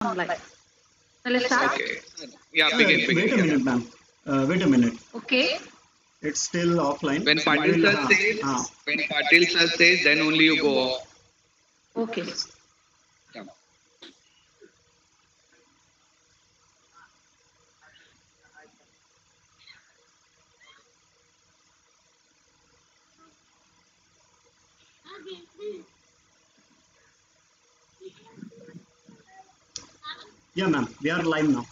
online. Shall I start? Okay. Yeah, begin. Wait a minute, ma'am. Wait a minute. Okay. It's still offline. When Patil sir says, then only you go off. Okay. Yeah. Yeah, ma'am. We are live now.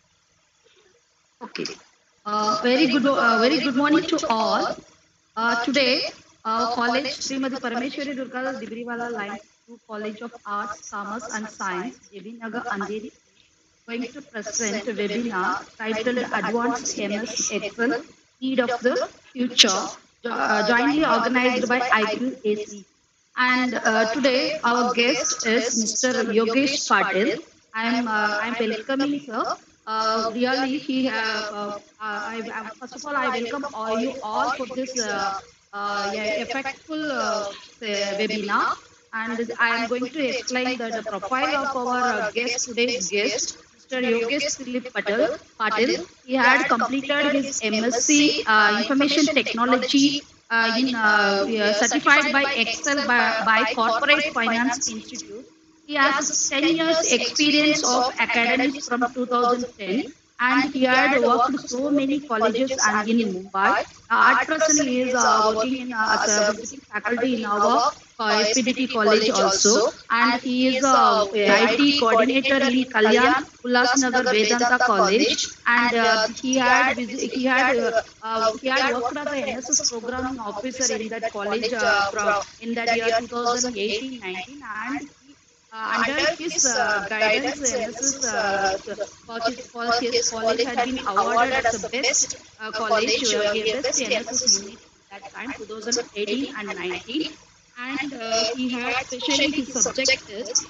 Okay. Very good morning to all. Today, our college, Srimati Parameshwari Durgadas Digriwala Line 2 College of Arts, Commerce and Science, JB Nagar, Andheri, going to present a webinar titled Advanced MS Excel, Need of the Future, jointly organized by IQAC. And today, our guest is Mr. Yogesh Patil. I'm welcoming sir. Really, first of all, I welcome all you all for this effectful webinar. And I am going to explain the profile of our today's guest, Mr. Yogesh Philip Patil. He had completed his MSc Information Technology certified by Excel by Corporate Finance Institute. He has 10 years experience of academics from 2010 and he had worked so many colleges and in Mumbai. At present, he is working as a visiting faculty in our SPDT college also, and he is a IT coordinator in Kalyan Ullasnagar Vedanta College, and he had worked as a NSS programming officer in that college in that year 2018-19, and under his guidance, NSS for his college had been awarded as the best college, best NSS unit at that time, 2018 and 19. And he had especially his subject is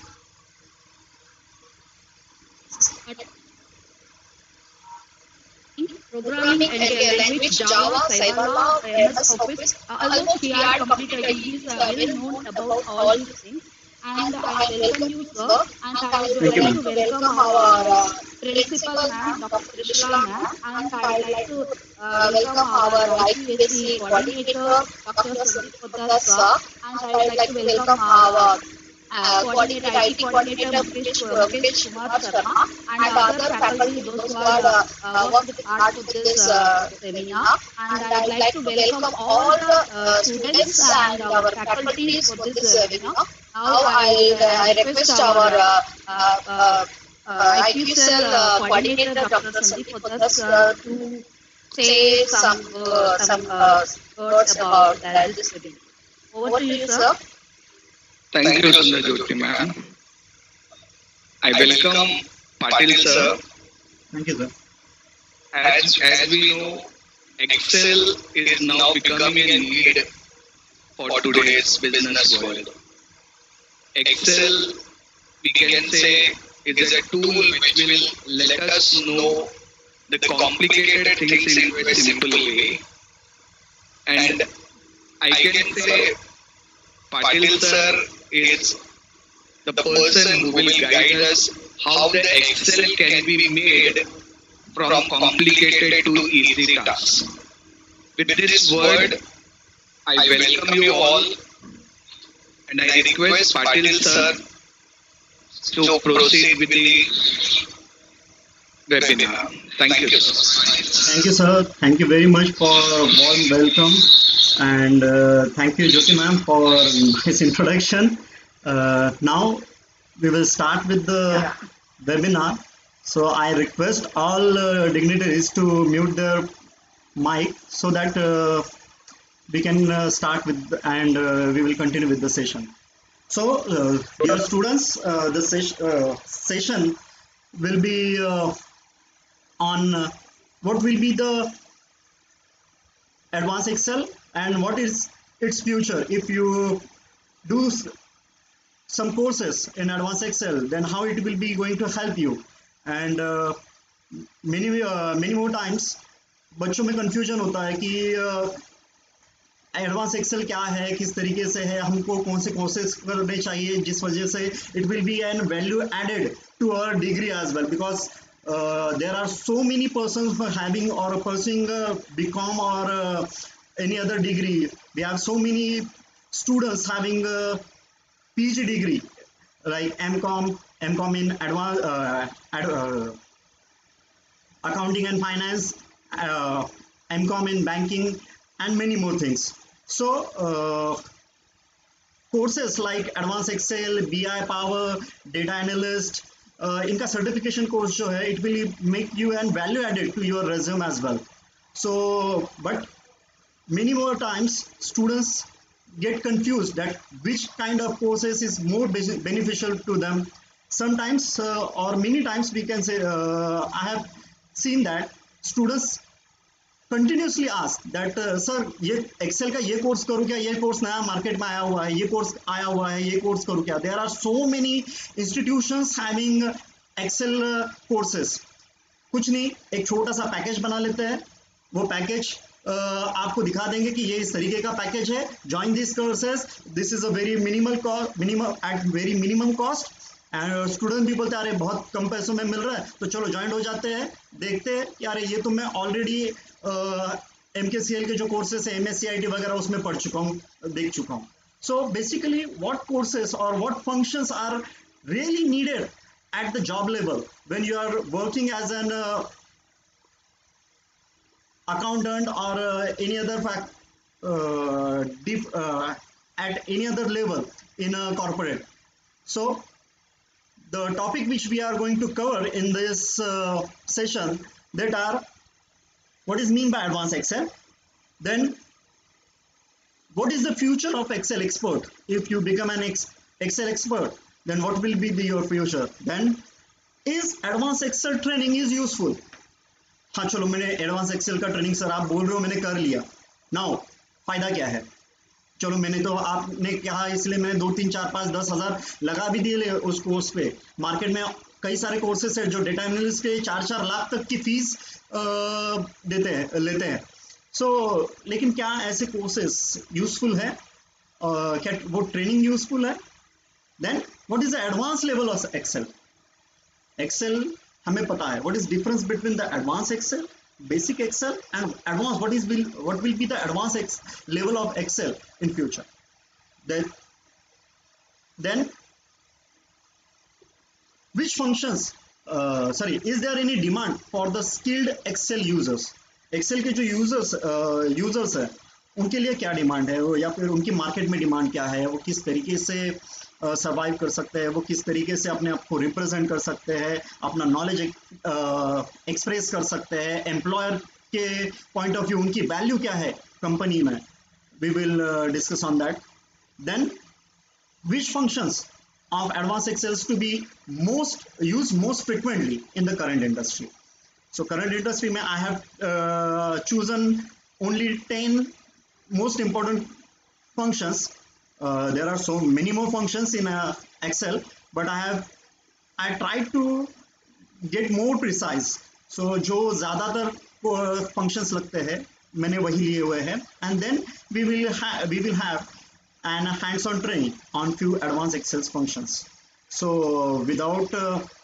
programming and language Java, Scala, MS Office. Although he had completed, he is well known about all these things. And I welcome you, sir. And I would like to welcome our principal, ma'am, Dr. Trishla, ma'am. And I would like to welcome our IQAC coordinator, Dr. Sandeep Poddar, sir. And I would like to welcome our IT coordinator Mukesh Kumar Sharma and other faculty, those who are worked hard for this seminar. And I would like to welcome all the students and our faculties for this webinar. Now I request our IQCell coordinator Dr. Sandeep Poddar to say some words about this webinar. Over to you, sir. Thank you, Sundar Jyoti ma'am. I welcome Patil sir. Thank you, sir. As we know, Excel is now becoming a need for today's business world. Excel, we can say, is a tool which will let us know the complicated things in a simple way. And I can say Patil sir is the person who will guide us how the Excel can be made from complicated to easy tasks. With this word, I welcome you all and I request Patil sir to proceed with the webinar. Thank you, sir. Thank you, sir. Thank you very much for warm welcome. And thank you, Jyoti ma'am, for nice introduction. Now we will start with the webinar. So I request all dignitaries to mute their mic so that we can start with and we will continue with the session. So, dear students, the session will be on what will be the Advanced Excel and what is its future. If you do some courses in Advanced Excel, then how it will be going to help you. And many more times बच्चों में confusion होता है कि advance Excel क्या है, किस तरीके से है, हमको कौन से कोर्सेज करने चाहिए, जिस वजह से it will be an value added to our degree as well, because there are so many persons for having or pursuing BCom or any other degree. We have so many students having PG degree like MCom in accounting and finance, MCom in banking, and many more things. So courses like advanced excel, BI power, data analyst, इनका certification course जो है, it will make you an value added to your resume as well. So but many more times students get confused that which kind of courses is more beneficial to them. Sometimes or many times we can say, I have seen that students continuously ask that sir ये Excel का ये course करूँ क्या, ये course नया market में आया हुआ है, ये कोर्स आया हुआ है, ये कोर्स करूँ क्या. There are so many institutions having Excel courses. कुछ नहीं, एक छोटा सा पैकेज बना लेते हैं, वो पैकेज आपको दिखा देंगे कि ये इस तरीके का पैकेज है, join this courses, this is a very minimal cost, minimum at very minimum cost. And student भी बोलते हैं अरे बहुत कम पैसों में मिल रहा है, तो चलो ज्वाइन हो जाते हैं. देखते हैं कि अरे ये तो मैं ऑलरेडी MKCL के जो कोर्सेस है, MSCIT वगैरह, उसमें पढ़ चुका हूँ, देख चुका हूँ. सो बेसिकली व्हाट कोर्सेस और what functions are really needed at the job level when you are working as an accountant or any other at any other level in a corporate. So the topic which we are going to cover in this session, that are what is mean by advanced Excel, then what is the future of Excel expert. If you become an Excel expert, then what will be your future. Then is advanced Excel training is useful. हाँ चलो, मैंने advance Excel का training sir आप बोल रहे हो मैंने कर लिया, नाउ फायदा क्या है. चलो मैंने तो आपने कहा इसलिए मैंने 2, 3, 4, 5, 10 हज़ार लगा भी दिए उस कोर्स पे. मार्केट में कई सारे कोर्सेस है जो डेटा एनालिस्ट के 4-4 लाख तक की फीस लेते हैं. सो लेकिन क्या ऐसे कोर्सेस यूजफुल है, क्या वो ट्रेनिंग यूजफुल है. Then what is the advance level of Excel. Excel हमें पता है what is difference between the advanced Excel, basic Excel and advanced. What will be the advanced level of Excel in future. Then which functions, is there any demand for the skilled Excel users. Excel के जो users है उनके लिए क्या demand है, या फिर उनकी मार्केट में डिमांड क्या है, वो किस तरीके से सर्वाइव कर सकते हैं, वो किस तरीके से अपने आप को रिप्रेजेंट कर सकते हैं, अपना नॉलेज एक्सप्रेस कर सकते हैं, एम्प्लॉयर के पॉइंट ऑफ व्यू उनकी वैल्यू क्या है कंपनी में. We will discuss on that. Then which functions of advanced excels to be used most frequently in the current industry. So current industry mein I have chosen only 10 most important functions. There are so many more functions in Excel, but I tried to get more precise. So जो ज़्यादातर functions लगते हैं मैंने वही लिए हुए हैं. And then we will have and hands-on training on few advanced Excel functions. So without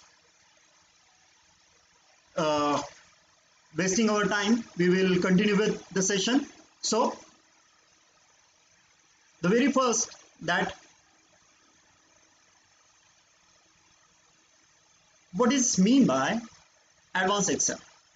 wasting our time, we will continue with the session. So the very first, that what is mean by advanced Excel.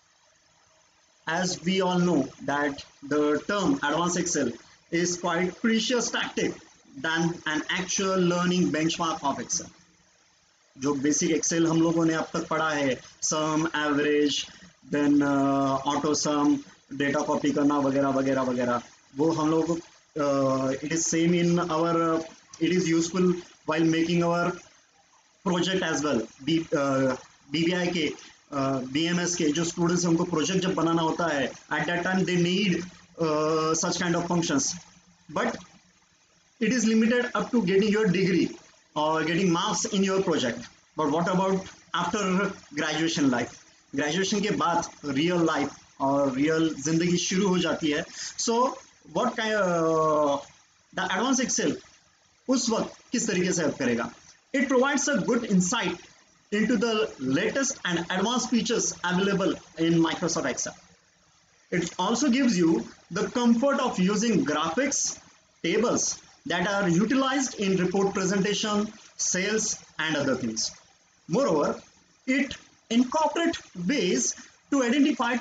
As we all know that the term advanced Excel is quite precious tactic than an actual learning benchmark of Excel. जो basic Excel हम लोगों ने अब तक पढ़ा है, sum, average, then auto sum, data copy करना वगैरह वगैरह वगैरह, वो हम लोग it is same in our, it is useful while making our project as well. BBI के BMS के जो स्टूडेंट्स हैं उनको प्रोजेक्ट जब बनाना होता है, at that time they need such kind of functions, but it is limited up to getting your degree or getting marks in your project. But what about after graduation life? Graduation के बाद real life और real जिंदगी शुरू हो जाती है. So what kind the advanced excel उस वक्त किस तरीके से हेल्प करेगा. It provides a good insight into the latest and advanced features available in Microsoft Excel. It also gives you the comfort of using graphics, tables that are utilized in report presentation, sales, and other things. Moreover, it incorporates ways to identify